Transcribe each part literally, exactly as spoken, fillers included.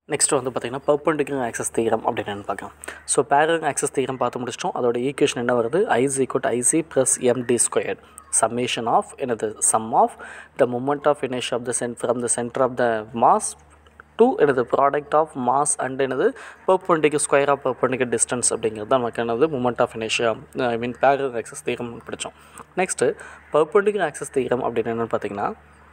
Next வந்து பார்த்திங்கன்னா perpendicular axis theorem அப்படின்னு பார்க்கலாம். ஸோ பேரலல் ஆக்சஸ் தியரம் பார்த்து முடிச்சிட்டோம். அதோட ஈக்குவேஷன் என்ன வருது? I is equal to ic plus md squared summation of என்னது sum of the moment of inertia of the center from the center of the mass to என்னது product of mass and என்னது perpendicular square of perpendicular distance அப்படிங்கிறது தான் நமக்கு என்னது moment of inertia I mean parallel axis theorem படித்தோம். Next perpendicular axis theorem அப்படின்னு என்னென்னு பார்த்தீங்கன்னா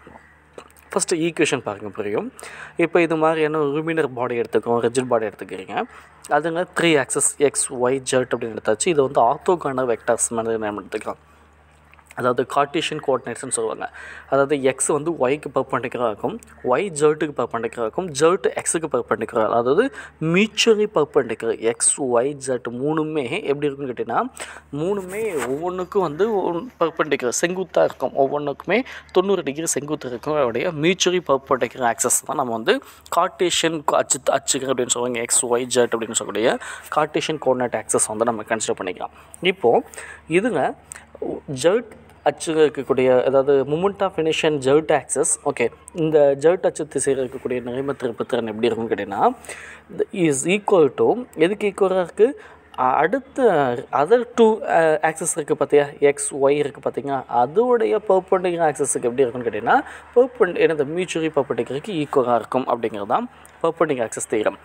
ஃபஸ்ட்டு ஈக்குவேஷன் பாருங்கள் புரியும். இப்போ இது மாதிரியான லூமினர் பாடி எடுத்துக்கிறோம், ரிஜிட் பாடி எடுத்துக்கிறீங்க. அதுங்க three axis x y z அப்படின்னு எடுத்தாச்சு. இது வந்து ஆர்த்தோகனல் வெக்டர்ஸ் மாதிரி நம்ம எடுத்துக்கலாம். அதாவது கார்ட்டீசியன் கோஆர்டினேட்ஸ்னு சொல்லுவாங்க. அதாவது எக்ஸ் வந்து ஒய்க்கு பர்பெண்டிகுலராக இருக்கும், ஒய் ஜெட்டுக்கு பர்பெண்டிகுலராக இருக்கும், ஜெட் எக்ஸுக்கு பர்பெண்டிகுலர். அதாவது mutually perpendicular x y z மூணுமே எப்படி இருக்குன்னு கேட்டிங்கன்னா மூணுமே ஒவ்வொன்றுக்கும் வந்து பர்பெண்டிகுலர் செங்குத்தாக இருக்கும். ஒவ்வொன்றுக்குமே தொண்ணூறு டிகிரி செங்குத்து இருக்கும். அவருடைய மியூச்சுவலி பர்பெண்டிகுலர் ஆக்சஸ் தான் நம்ம வந்து கார்ட்டீசியன் அச்சு அச்சுகள் அப்படின்னு சொல்லுவாங்க. எக்ஸ் ஒய் ஜெட் அப்படின்னு சொல்லக்கூடிய கார்ட்டீசியன் கோஆர்டினேட் ஆக்சஸ் வந்து நம்ம கன்சிடர் பண்ணிக்கலாம். இப்போது இதுங்க ஜெட் அச்சு இருக்கக்கூடிய அதாவது moment of inertia zed axis. Okay, இந்த ஜெட் அச்சு திசையில் இருக்கக்கூடிய நிலைம திருப்பு திறன் எப்படி இருக்குன்னு கேட்டிங்கன்னா இஸ் ஈக்குவல் டு எதுக்கு ஈக்குவலாக இருக்குது? அடுத்த அதர் டூ ஆக்சஸ் இருக்குது பார்த்தியா, எக்ஸ் ஒய் இருக்குது பார்த்திங்கன்னா அதோடைய பர்பெண்டிகுலர் ஆக்சஸுக்கு எப்படி இருக்குன்னு கேட்டிங்கன்னா பர்பெண்ட் எனது மியூச்சுவலி பர்பெண்டிகுலருக்கு ஈக்குவலாக இருக்கும் அப்படிங்கிறது தான் பர்பெண்டிகுலர் ஆக்சஸ் தியரம்.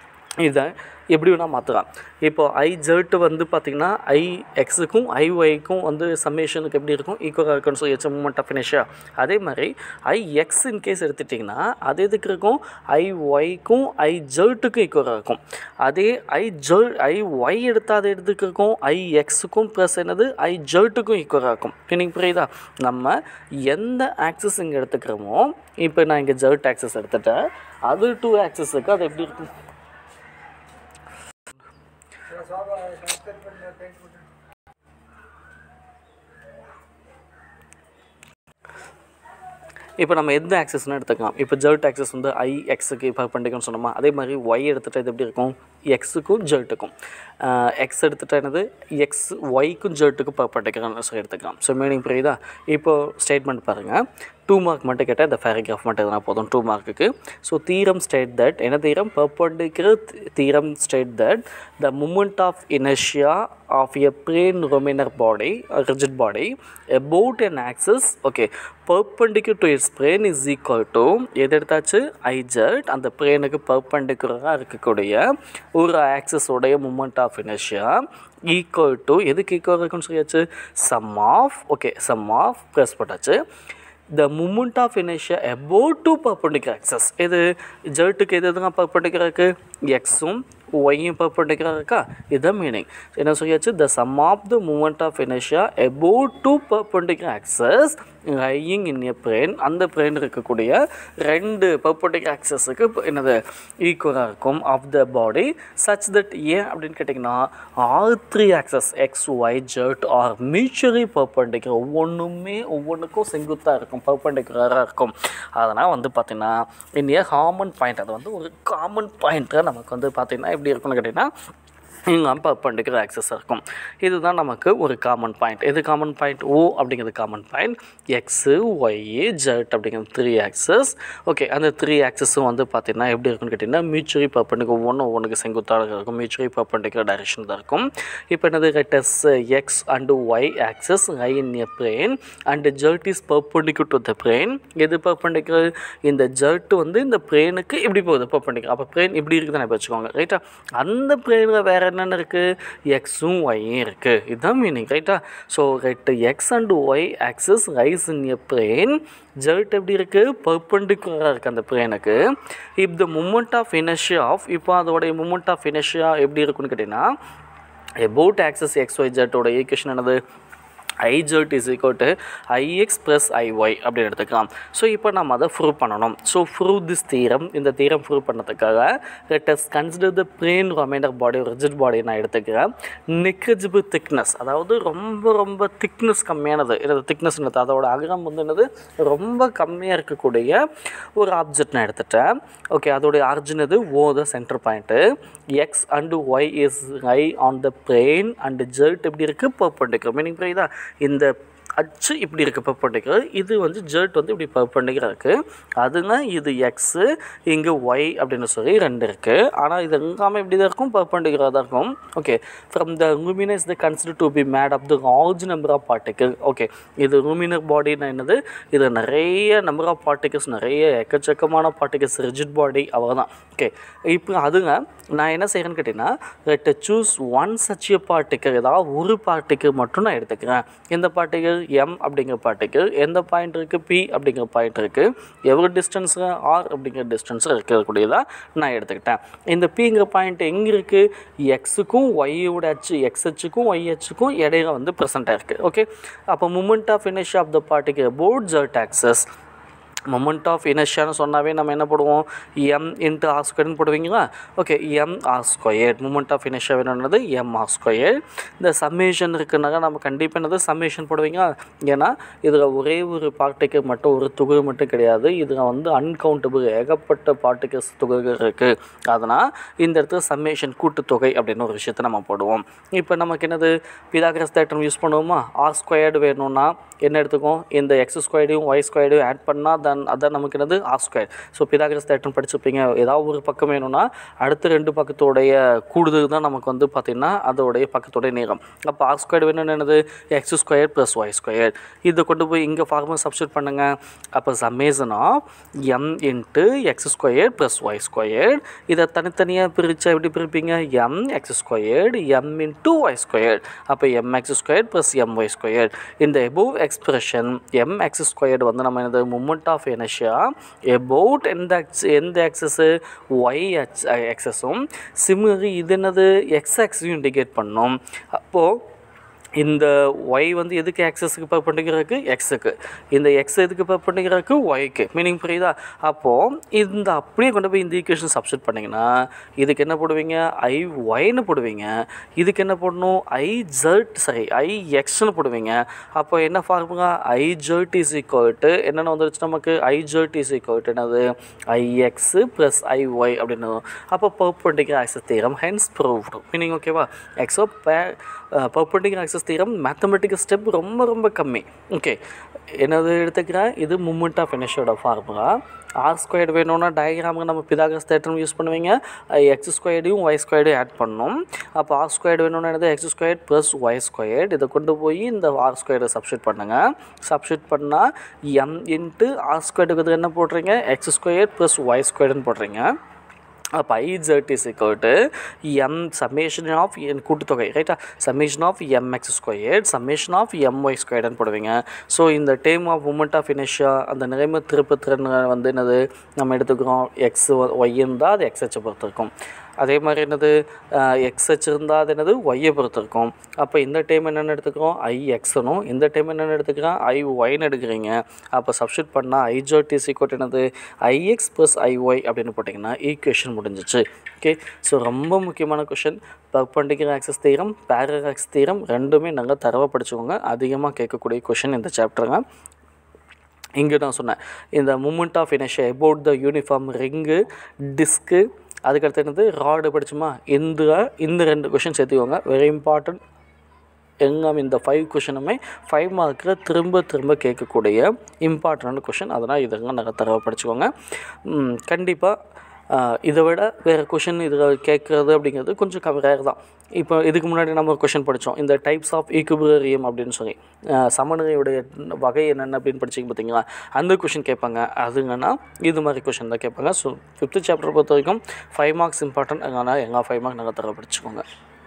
இதை எப்படி வேணால் மாற்றலாம். இப்போது ஐ ஜெட்டு வந்து பார்த்திங்கன்னா ஐ எக்ஸுக்கும் ஐ ஒய்க்கும் வந்து சம்மேஷனுக்கு எப்படி இருக்கும்? ஈக்குவலாக இருக்குன்னு சொல்லி வச்ச மூமெண்ட் ஆஃப் இனர்ஷியா. அதே மாதிரி ஐ எக்ஸ் இன் கேஸ் எடுத்துட்டிங்கன்னா அது எதுக்கு இருக்கும்? ஐ ஒய்க்கும் ஐ ஜெட்டுக்கும் ஈக்குவலாக இருக்கும். அதே ஐ ஜெ ஐ ஒய் எடுத்தால் அது எதுக்கு இருக்கும்? ஐ எக்ஸுக்கும் ப்ளஸ் என்னது ஐ ஜெட்டுக்கும் ஈக்குவலாக இருக்கும். இன்னைக்கு புரியுதா? நம்ம எந்த ஆக்சஸ் இங்கே எடுத்துக்கிறோமோ, இப்போ நான் இங்கே ஜெட் ஆக்சஸ் எடுத்துட்டேன், அது டூ ஆக்சஸுக்கு அது எப்படி இருக்கும்? இப்போ நம்ம எந்த ஆக்சஸ்னு எடுத்துக்கலாம். இப்போ ஜெட் ஆக்சஸ் வந்து ஐ எக்ஸுக்கு பர்பெண்டிகுலர்னு சொன்னோமா, அதே மாதிரி ஒய் எடுத்துகிட்டு இது எப்படி இருக்கும்? எக்ஸுக்கும் ஜெட்டுக்கும். எக்ஸ் எடுத்துகிட்டா என்னது எக்ஸ் ஒய்க்கும் ஜெட்டுக்கும் பர்பெண்டிகுலர்னு சொல்லி எடுத்துக்கலாம். ஸோ மீனிங் புரியுதா? இப்போது ஸ்டேட்மெண்ட் பாருங்கள். டூ மார்க் மட்டும் கேட்டால் இந்த பேராகிராஃப் மட்டும் எதுனா போதும் டூ மார்க்குக்கு. ஸோ தீரம் ஸ்டேட் தட் என்ன theorem? Perpendicular theorem state that the moment of inertia of a plane laminar body a rigid body about an axis okay perpendicular to its plane is equal to எது எடுத்தாச்சு? iz அந்த பிளேனுக்கு பர்பெண்டிகுலராக இருக்கக்கூடிய ஒரு axis உடைய moment of inertia equal to எதுக்கு equal இருக்குன்னு சொல்லியாச்சு? Sum of okay sum of plus போட்டாச்சு the moment of inertia about two perpendicular axis. இது ஜெட்டுக்கு எது எதுங்க பர்பெண்டிகுலர் இருக்குது? எக்ஸும் ஒய்யும் பர்பெண்டிகுலர் இருக்கா? இதுதான் மீனிங். என்ன சொல்லியாச்சு? the sum of the moment of inertia about two perpendicular axis lying in a plane. அந்த பிளேன் இருக்கக்கூடிய ரெண்டு பர்பெண்டிகுலர் ஆக்சஸுக்கு என்னது ஈக்குவலாக இருக்கும் of the body such that ஏன் அப்படின்னு கேட்டிங்கன்னா all three axis x y z are mutually perpendicular. ஒவ்வொன்றுமே ஒவ்வொன்றுக்கும் செங்குத்தாக இருக்கும், பர்பெண்டிகுலராக இருக்கும். அதனால் வந்து பார்த்திங்கன்னா இன் ஏ காமன் பாயிண்ட், அது வந்து ஒரு காமன் பாயிண்ட்டாக நமக்கு வந்து பார்த்திங்கன்னா எப்படி இருக்குன்னு கேட்டிங்கன்னா இங்கே பர்பெண்டிகுலர் ஆக்சஸ் இருக்கும். இதுதான் நமக்கு ஒரு காமன் பாயிண்ட். எது காமன் பாயிண்ட்? ஓ அப்படிங்கிறது common point. X y z அப்படிங்கிறது த்ரீ ஆக்சஸ். ஓகே, அந்த த்ரீ ஆக்சஸும் வந்து பார்த்திங்கன்னா எப்படி இருக்குன்னு கேட்டிங்கன்னா மியூச்சுவலி பர்பெண்டிகுலர் ஒவ்வொன்று ஒவ்வொன்றுக்கு செங்குத்தாக இருக்கும், மியூச்சுவலி பர்பெண்டிகுலர் டைரக்ஷன் தான் இருக்கும். இப்போ என்னது ரெட்டஸ் x and y axis lie in a plane and z is perpendicular to the plane. எது பர்பெண்டிகுலர்? இந்த ஜெட் வந்து இந்த பிளேனுக்கு எப்படி போகுது? பர்பெண்டிகுலர். அப்போ பிளேன் இப்படி இருக்குதுன்னு வச்சுக்கோங்க, ரைட்டா? அந்த பிளேனில் வேறு என்னென்ன இருக்குது? எக்ஸும் ஒய்யும் இருக்குது. இதுதான் மீனிங், ரைட்டா? So right x and y axis rise in a plane. Z எப்படி இருக்குது? பர்பெண்டிகுலராக இருக்குது அந்த பிளேனுக்கு. If the moment of inertia of இப்போ அதோடைய மூமெண்ட் ஆஃப் இனர்ஷியா எப்படி இருக்குன்னு கேட்டிங்கன்னா அபவுட் ஆக்சஸ் எக்ஸ் ஒய் ஜெட்டோட ஈக்குவேஷன் என்னது? I z is equal to ix plus iy அப்படி எடுத்துக்கலாம். ஸோ இப்போ நம்ம அதை ப்ரூவ் பண்ணணும். ஸோ ப்ரூவ் திஸ் தீரம், இந்த தீரம் ப்ரூவ் பண்ணதுக்காக let us consider the plane laminar body rigid body நான் எடுத்துக்கிறேன். negligible thickness, அதாவது ரொம்ப ரொம்ப திக்னஸ் கம்மியானது, இது திக்னஸ் என்னது அதோட அகலம் வந்து என்னது ரொம்ப கம்மியாக இருக்கக்கூடிய ஒரு ஆப்ஜெக்ட் நான் எடுத்துட்டேன். ஓகே, அதோடைய ஆரிஜின் இது O the centre point. X and y is lie on the plane and z எப்படி இருக்குது? பர்பெண்டிகுலர். மீனிங் புரியுதா? இந்த அச்சு இப்படி இருக்குது பெர்பெண்டிகுலர், இது வந்து ஜெட் வந்து இப்படி பெர்பெண்டிகுலர் இருக்குது. அதுங்க இது எக்ஸு, இங்கே ஒய் அப்படின்னு சொல்லி ரெண்டு இருக்குது. ஆனால் இது எல்லாமே இப்படி தான் இருக்கும், பெர்பெண்டிகுலர் தான் இருக்கும். Okay, from the luminous they consider to be made of the large number of particles. Okay, இது luminous பாடினா என்னது, இது நிறைய நம்பர் ஆஃப் பார்ட்டிகல்ஸ், நிறைய எக்கச்சக்கமான பார்ட்டிகல்ஸ், ரிஜிட் பாடி அவ்வளோதான். ஓகே, இப்போ அதுங்க நான் என்ன செய்கிறேன்னு கேட்டிங்கன்னா, let choose one such a particle, ஏதாவது ஒரு பார்ட்டிக்கல் மட்டும் நான் எடுத்துக்கிறேன். எந்த பார்ட்டிக்கல், எம் அப்படிங்கிற பார்ட்டிக்கல், எந்த பாயிண்ட் இருக்குது, பி அப்படிங்கிற பாயிண்ட் இருக்குது, எவ்வளோ டிஸ்டன்ஸில் ஆர் அப்படிங்கிற டிஸ்டன்ஸில் இருக்கக்கூடியதாக நான் எடுத்துக்கிட்டேன். இந்த பிங்கிற பாயிண்ட் எங்கே இருக்குது, எக்ஸுக்கும் ஒய்யோட அச்சு, எக்ஸ் அச்சுக்கும் ஒய் அச்சுக்கும் இடையில வந்து ப்ரெசென்ட்டாக இருக்குது. ஓகே, அப்போ moment of inertia of the particle about z axis, moment of இனர்ஷியான்னு சொன்னாவே நம்ம என்ன போடுவோம், எம் இன்ட்டு ஆர் ஸ்கொயர்னு போடுவீங்களா. Okay, m r square, moment of inertia வேணும்னது எம் ஆர் ஸ்கொயர். இந்த சம்மேஷன் இருக்குனாக்கா நம்ம கண்டிப்பாக என்னது சம்மேஷன் போடுவீங்களா. ஏன்னா இதில் ஒரே ஒரு பார்ட்டிக்கல் மட்டும், ஒரு துகள் மட்டும் கிடையாது, இதில் வந்து அன்கவுண்டபிள் ஏகப்பட்ட பார்ட்டிகல்ஸ் துகள்கள் இருக்குது. அதனால் இந்த இடத்துல சம்மேஷன் கூட்டுத்தொகை அப்படின்னு ஒரு விஷயத்தை நம்ம போடுவோம். இப்போ நமக்கு என்னது பிதாகரஸ் தேற்றம் யூஸ் பண்ணுவோமா. ஆர் ஸ்கொயர்டு வேணும்னா என்ன எடுத்துக்கும், இந்த எக்ஸ் ஸ்கொயர்டையும் ஒய் ஸ்கொயர்டையும் ஆட் பண்ணால் தன் அதான் நமக்கு என்னது ஆர் ஸ்கொயர். ஸோ பிதாகரஸ் தேற்றம் படிச்சுப்பீங்க. ஏதாவது ஒரு பக்கம் வேணும்னா அடுத்த ரெண்டு பக்கத்தோடைய கூடுதல் தான் நமக்கு வந்து பார்த்திங்கன்னா அதோடைய பக்கத்தோடைய நீளம். அப்போ ஆர் ஸ்கொயர் வேணும்னு என்னது x square plus y square. இதை கொண்டு போய் இங்கே ஃபார்முலா சப்ஸ்டியூட் பண்ணுங்கள். அப்போ summation of m into x square plus y square. இதை தனித்தனியாக பிரித்தா எப்படி பிரிப்பீங்க, m x squared m into y square. அப்போ m x square plus m y square. இந்த above expression m x squared வந்து நம்ம என்னது மூமெண்ட் ஆஃப் இனர்ஷியா about எந்த எந்த ஆக்சஸ் ஒய் ஆக்சஸும், சிமிலர்லி இது என்னது எக்ஸ் ஆக்சஸையும் இண்டிகேட் பண்ணோம். அப்போது இந்த ஒய் வந்து எதுக்கு எக்ஸஸுக்கு பெர்பெண்டிகுலருக்கு, எக்ஸுக்கு, இந்த எக்ஸ் எதுக்கு பெர்பெண்டிகுலருக்கு, ஒய்க்கு. மீனிங் புரியுதா. அப்போது இந்த அப்படியே கொண்டு போய் இந்த ஈக்குவேஷன் சப்ஸ்டியூட் பண்ணிங்கன்னா இதுக்கு என்ன போடுவீங்க, ஐ ஒய்னு போடுவீங்க. இதுக்கு என்ன போடணும், ஐ ஜெட் சரி ஐ எக்ஸ்னு போடுவீங்க. அப்போ என்ன formula, I z is equal to என்னென்ன வந்துருச்சு நமக்கு, I z is equal to என்னது I x plus I y அப்படின்னு. அப்போ perpendicular axis theorem hence proved. Meaning ஓகேவா. எக்ஸோ பே perpendicular axis theorem mathematical step ரொம்ப ரொம்ப கம்மி. ஓகே, என்னது எடுத்துக்கிறேன், இது மூமெண்ட் ஆஃப் இனர்ஷியோட ஃபார்முலா. ஆர் ஸ்கொயர்டு வேணும்னா டயக்ராமுக்கு நம்ம பிதாகரஸ் தேற்றம் யூஸ் பண்ணுவீங்க. எக்ஸ் ஸ்கொயர்டையும் ஒய் ஸ்கொயர்டையும் ஆட் பண்ணணும். அப்போ ஆர் ஸ்கொயர்டு வேணும்னா என்னது x square plus y squared. இதை கொண்டு போய் இந்த ஆர் ஸ்கொயர்டை சப்ஸ்டியூட் பண்ணுங்கள். சப்ஸ்டியூட் பண்ணால் எம் இன்ட்டு ஆர் ஸ்கொயர்டுக்கு என்ன போடுறீங்க, எக்ஸ் ஸ்கொயர் ப்ளஸ் ஒய் ஸ்கொயர்டுன்னு போடுறீங்க. அப்போ I z is equal to m summation of என் கூட்டுத்தொகை ரைட்டா, summation of m x square summation of m y ஸ்கொயர்டுன்னு போடுவீங்க. ஸோ இந்த term of moment of inertia அந்த நிலைமை திருப்பு திறன் வந்து என்னது நம்ம எடுத்துக்கிறோம், எக்ஸ் ஒய் இருந்தால் அது எக்ஸ் ஹெச்சை பொறுத்து இருக்கும். அதே மாதிரி என்னது எக்ஸ் ஹெச் இருந்தால் அது என்னது ஒய்யை பொறுத்து இருக்கும். அப்போ இந்த டைம் என்னென்னு எடுத்துக்கிறோம், ஐ எக்ஸ்னும், இந்த டைம் என்னென்னு எடுத்துக்கிறோம், ஐ ஒய்னு எடுக்கிறீங்க. அப்போ சப்ஸ்டியூட் பண்ணால் I z is equal to என்னது I x plus I y அப்படின்னு போட்டிங்கன்னா ஈக்குவேஷன் முடிஞ்சிச்சு. ஓகே, ஸோ ரொம்ப முக்கியமான question. Perpendicular axis theorem, parallel axis theorem ரெண்டுமே நாங்கள் தரவாக படிச்சுக்கோங்க. அதிகமாக கேட்கக்கூடிய கொஷின் இந்த சாப்டருங்க. இங்கே நான் சொன்னேன் இந்த moment of inertia about the uniform ring, disc, அதுக்கடுத்து என்னது ராடு படிச்சுமா. இந்த இந்த ரெண்டு கொஷின் சேர்த்துக்கோங்க, வெரி இம்பார்ட்டன்ட். எங்காம் இந்த ஃபைவ் கொஷினுமே ஃபைவ் மார்க்கில் திரும்ப திரும்ப கேட்கக்கூடிய இம்பார்ட்டண்டான கொஷின். அதனால் இதெல்லாம் நாங்கள் தரவை படிச்சுக்கோங்க. கண்டிப்பாக இதை விட வேறு கொஷின் இதில் கேட்குறது அப்படிங்கிறது கொஞ்சம் கவரேர் தான். இப்போ இதுக்கு முன்னாடி நம்ம ஒரு கொஷின் படித்தோம், இந்த டைப்ஸ் ஆஃப் ஈக்குபிலிபிரியம் அப்படின்னு சொல்லி சமநிலையுடைய வகை என்னென்ன அப்படின்னு படிச்சிங்க பார்த்தீங்களா, அந்த கொஷின் கேட்பாங்க. அதுங்கன்னா இது மாதிரி கொஷின் தான் கேட்பாங்க. ஸோ ஃபிஃப்த்து சாப்டர் பொறுத்த வரைக்கும் ஃபைவ் மார்க்ஸ் இம்பார்ட்டன்ட். அதனால் எங்கள் ஃபைவ் மார்க் நாங்கள் தர படிச்சுக்கோங்க.